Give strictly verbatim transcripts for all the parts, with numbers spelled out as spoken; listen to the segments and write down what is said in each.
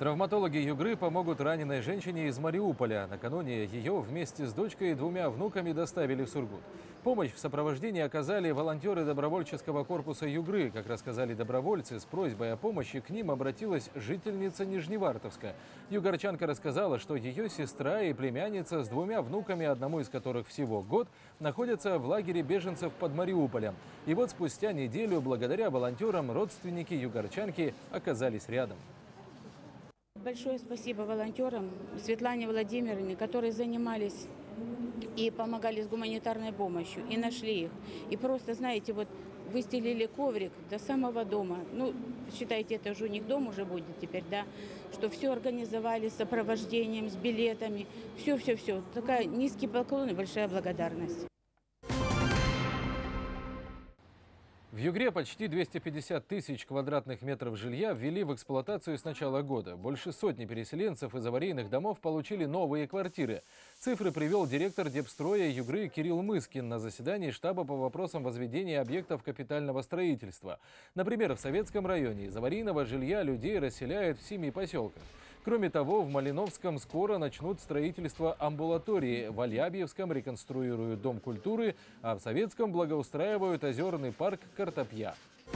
Травматологи Югры помогут раненой женщине из Мариуполя. Накануне ее вместе с дочкой и двумя внуками доставили в Сургут. Помощь в сопровождении оказали волонтеры добровольческого корпуса Югры. Как рассказали добровольцы, с просьбой о помощи к ним обратилась жительница Нижневартовска. Югорчанка рассказала, что ее сестра и племянница с двумя внуками, одному из которых всего год, находятся в лагере беженцев под Мариуполем. И вот спустя неделю, благодаря волонтерам, родственники югорчанки оказались рядом. Большое спасибо волонтерам Светлане Владимировне, которые занимались и помогали с гуманитарной помощью, и нашли их. И просто, знаете, вот выстелили коврик до самого дома. Ну, считайте, это же у них дом уже будет теперь, да, что все организовали с сопровождением, с билетами. Все-все-все. Такая низкий поклон и большая благодарность. В Югре почти двести пятьдесят тысяч квадратных метров жилья ввели в эксплуатацию с начала года. Больше сотни переселенцев из аварийных домов получили новые квартиры. Цифры привел директор Депстроя Югры Кирилл Мыскин на заседании штаба по вопросам возведения объектов капитального строительства. Например, в Советском районе из аварийного жилья людей расселяют в семи поселках. Кроме того, в Малиновском скоро начнут строительство амбулатории, в Альябьевском реконструируют Дом культуры, а в Советском благоустраивают озерный парк Картопья.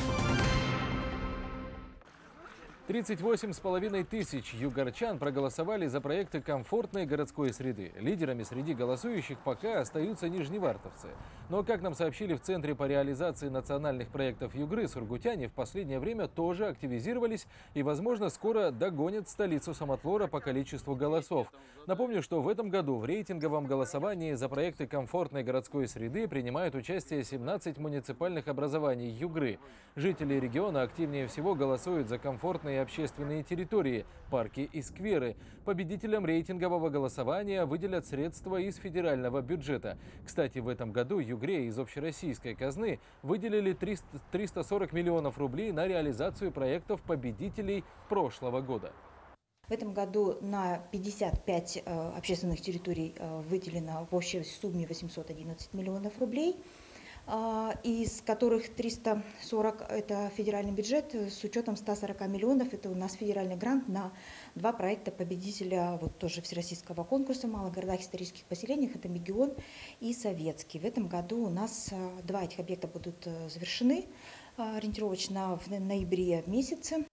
тридцать восемь с половиной тысяч югорчан проголосовали за проекты комфортной городской среды. Лидерами среди голосующих пока остаются нижневартовцы. Но, как нам сообщили в Центре по реализации национальных проектов Югры, сургутяне в последнее время тоже активизировались и, возможно, скоро догонят столицу Самотлора по количеству голосов. Напомню, что в этом году в рейтинговом голосовании за проекты комфортной городской среды принимают участие семнадцать муниципальных образований Югры. Жители региона активнее всего голосуют за комфортные общественные территории, парки и скверы. Победителям рейтингового голосования выделят средства из федерального бюджета. Кстати, в этом году Югре из общероссийской казны выделили триста сорок миллионов рублей на реализацию проектов победителей прошлого года. В этом году на пятьдесят пять э, общественных территорий э, выделено в общей сумме восемьсот одиннадцать миллионов рублей. Из которых триста сорок – это федеральный бюджет, с учетом ста сорока миллионов – это у нас федеральный грант на два проекта победителя вот тоже всероссийского конкурса в малых городах и исторических поселениях – это Мегион и Советский. В этом году у нас два этих объекта будут завершены ориентировочно в ноябре месяце.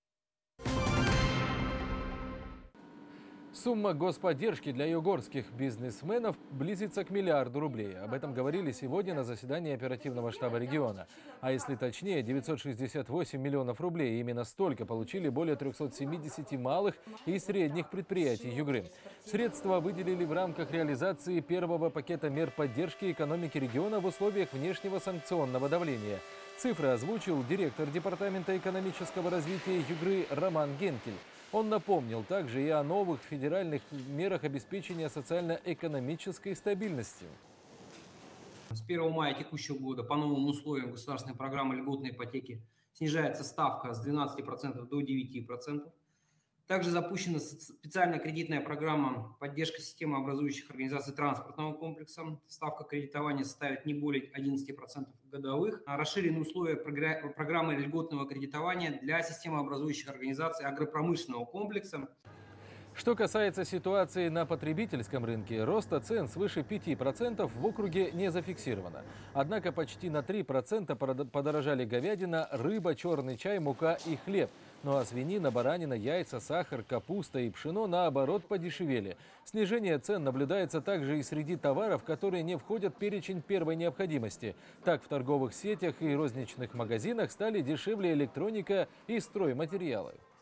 Сумма господдержки для югорских бизнесменов близится к миллиарду рублей. Об этом говорили сегодня на заседании оперативного штаба региона. А если точнее, девятьсот шестьдесят восемь миллионов рублей. Именно столько получили более трёхсот семидесяти малых и средних предприятий Югры. Средства выделили в рамках реализации первого пакета мер поддержки экономики региона в условиях внешнего санкционного давления. Цифры озвучил директор Департамента экономического развития Югры Роман Генкель. Он напомнил также и о новых федеральных мерах обеспечения социально-экономической стабильности. С первого мая текущего года по новым условиям государственной программы льготной ипотеки снижается ставка с двенадцати процентов до девяти процентов. Также запущена специальная кредитная программа поддержки системы образующих организаций транспортного комплекса. Ставка кредитования составит не более одиннадцати процентов годовых. Расширены условия программы льготного кредитования для системообразующих организаций агропромышленного комплекса. Что касается ситуации на потребительском рынке, роста цен свыше пяти процентов в округе не зафиксировано. Однако почти на три процента подорожали говядина, рыба, черный чай, мука и хлеб. Ну а свинина, баранина, яйца, сахар, капуста и пшено, наоборот, подешевели. Снижение цен наблюдается также и среди товаров, которые не входят в перечень первой необходимости. Так, в торговых сетях и розничных магазинах стали дешевле электроника и стройматериалы.